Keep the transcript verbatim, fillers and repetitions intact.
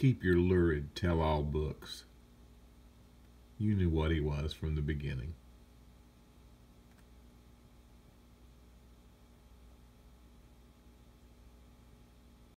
keep your lurid tell-all books. You knew what he was from the beginning.